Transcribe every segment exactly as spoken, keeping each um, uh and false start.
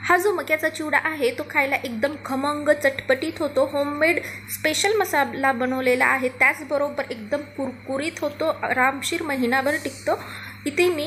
हा जो मक्याचा चिवडा आहे तो खायला एकदम खमंग चटपटीत होतो। होममेड स्पेशल मसाला बनवलेला आहे, त्याचबरोबर एकदम कुरकुरीत होतो, आरामशीर महिनाभर टिकतो। इथे मी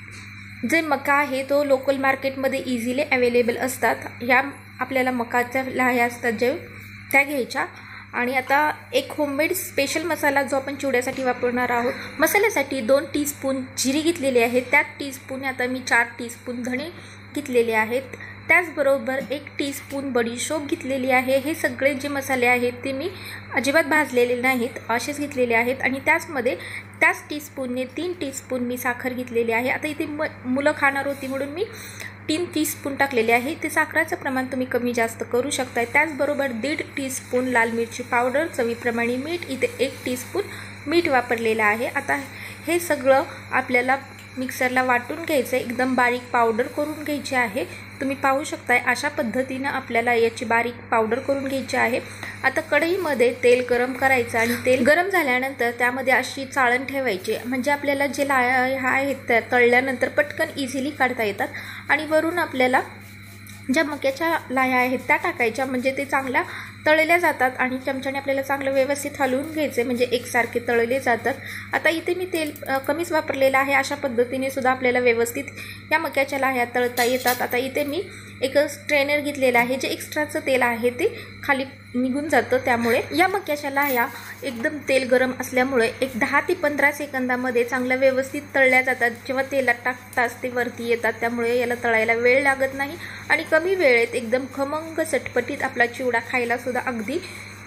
जे मका आहे तो लोकल मार्केटमध्ये इझिली अवेलेबल असतात। ह्या आपल्याला मकाच्या लाह्या असतात जे त्या घ्यायच्या। आणि आता एक होममेड स्पेशल मसाला जो आपण चिवड्यासाठी वापरणार आहोत। मसाल्यासाठी दोन टीस्पून जिरे घेतलेले आहेत, त्यात टीस्पून आता मी चार टीस्पून धणे घेतलेले आहेत, त्याचबरोबर एक टीस्पून बडीशोप घेतलेली आहे। हे सगळे जे मसाले आहेत ते मी अजिबात भाजलेले नाहीत, असेच घेतलेले आहेत। आणि त्याचमध्ये त्याच टीस्पूनने तीन टीस्पून मी साखर घेतलेली आहे। आता इथे मुलं खाणार होती म्हणून मी तीन टीस्पून टाकलेले आहे। ते साखराचं प्रमाण तुम्ही कमी जास्त करू शकता। त्याचबरोबर दीड टीस्पून लाल मिरची पावडर, चवीप्रमाणे मीठ, इथे एक टीस्पून मीठ वापरलेलं आहे। आता हे सगळं आपल्याला मिक्सरला वाटून घ्यायचं, एकदम बारीक पावडर करून घ्यायची आहे। तुम्ही पाहू शकताय अशा पद्धतीने आपल्याला याची बारीक पावडर करून घ्यायची आहे। आता कढईमध्ये तेल गरम करायचं आणि तेल गरम झाल्यानंतर त्यामध्ये अशी चाळण ठेवायची, म्हणजे आपल्याला जे लाह्या आहेत त्या तळल्यानंतर पटकन इझिली काढता येतात। आणि वरून आपल्याला ज्या मक्याच्या लाह्या आहेत त्या टाकायच्या, म्हणजे ते चांगल्या तळल्या जातात आणि चमच्याने आपल्याला चांगलं व्यवस्थित हलवून घ्यायचे, म्हणजे एकसारखे तळले जातात। आता इथे मी तेल कमीच वापरलेलं आहे, अशा पद्धतीने सुद्धा आपल्याला व्यवस्थित या मक्याच्या लाह्या तळता येतात। आता इथे मी एक स्ट्रेनर घेतलेला आहे, जे एक्स्ट्राचं तेल आहे ते खाली निघून जातं, त्यामुळे या मक्याच्या लाह्या एकदम तेल गरम असल्यामुळे एक दहा ते पंधरा सेकंदामध्ये चांगल्या व्यवस्थित तळल्या जातात। जेव्हा तेलात टाकताच ते वरती येतात, त्यामुळे याला तळायला वेळ लागत नाही आणि कमी वेळेत एकदम खमंग चटपटीत आपला चिवडा खायला सुद्धा अगदी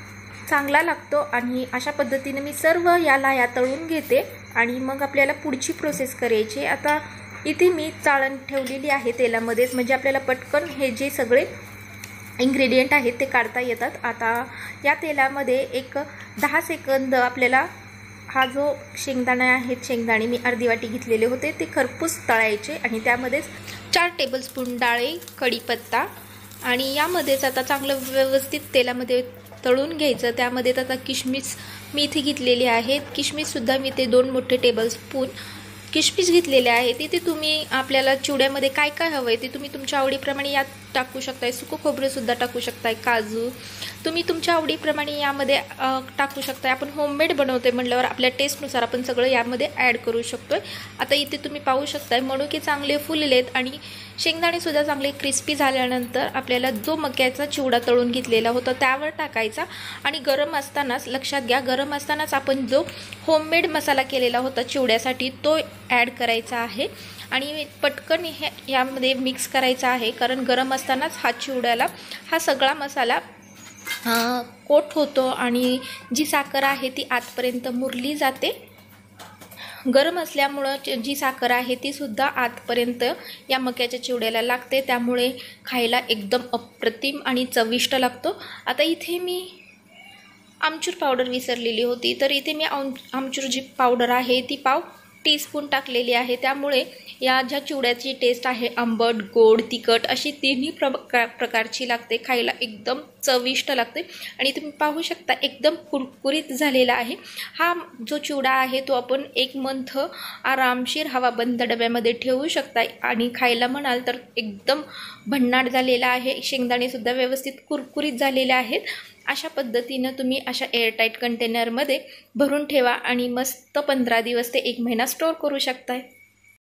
चांगला लागतो। आणि अशा पद्धतीने मी सर्व या लाह्या तळून घेते आणि मग आपल्याला पुढची प्रोसेस करायची। आता इथे मी चाळण ठेवलेली आहे तेलामध्येच, म्हणजे आपल्याला पटकन हे जे सगळे इंग्रेडियंट आहेत ते काढता येतात। आता या तेलामध्ये एक दहा सेकंद आपल्याला हा जो शेंगदाणे आहेत, शेंगदाणे मी अर्धी वाटी घेतलेले होते ते खरपूस तळायचे आणि त्यामध्येच चार टेबलस्पून डाळे, कढीपत्ता आणि यामध्येच आता चांगलं व्यवस्थित तेलामध्ये तळून घ्यायचं। त्यामध्ये आता किशमिश मी इथे घेतलेली आहे, किशमिशसुद्धा मी ते दोन मोठे टेबलस्पून किशमिश घेतलेले आहे। तिथे तुम्ही आपल्याला चिवड्यामध्ये काय काय हवं आहे ते तुम्ही तुमच्या आवडीप्रमाणे यात टाकू शकताय। सुकं खोबरेसुद्धा टाकू शकताय, काजू तुम्ही तुमच्या आवडीप्रमाणे यामध्ये टाकू शकताय। आपण होममेड बनवतोय म्हटल्यावर आपल्या टेस्टनुसार आपण सगळं यामध्ये ॲड करू शकतोय। आता इथे तुम्ही पाहू शकताय मणुके चांगले फुललेत आणि शेंगदाणेसुद्धा चांगले क्रिस्पी झाल्यानंतर आपल्याला जो मक्याचा चिवडा तळून घेतलेला होता त्यावर टाकायचा। आणि गरम असतानाच लक्षात घ्या, गरम असतानाच आपण जो होममेड मसाला केलेला होता चिवड्यासाठी तो ॲड करायचा आहे आणि पटकन हे यामध्ये मिक्स करायचा आहे, कारण गरम असतानाच हा चिवड्याला हा सगळा मसाला कोट होतो आणि जी साखर आहे ती आतपर्यंत मुरली जाते। गरम असल्यामुळं जी साखर आहे ती सुद्धा आतपर्यंत या मक्याच्या चिवड्याला लागते, त्यामुळे खायला एकदम अप्रतिम आणि चविष्ट लागतो। आता इथे मी आमचूर पावडर विसरलेली होती, तर इथे मी आमचूर जी पावडर आहे ती पाव टीस्पून टाकलेली आहे। त्यामुळे या ज्या चिवड्याची टेस्ट आहे आंबट, गोड, तिखट अशी तिन्ही प्रकार प्रकारची लागते, खायला एकदम चविष्ट लागते। आणि तुम्ही पाहू शकता एकदम कुरकुरीत झालेला आहे। हा जो चिवडा आहे तो आपण एक मंथ आरामशीर हवाबंद डब्यामध्ये ठेवू शकता आणि खायला म्हणाल तर एकदम भन्नाट झालेला आहे। शेंगदाणेसुद्धा व्यवस्थित कुरकुरीत झालेले आहेत। अशा पद्धतीनं तुम्ही अशा एअरटाईट कंटेनरमध्ये भरून ठेवा आणि मस्त पंधरा दिवस ते एक महिना स्टोर करू शकताय।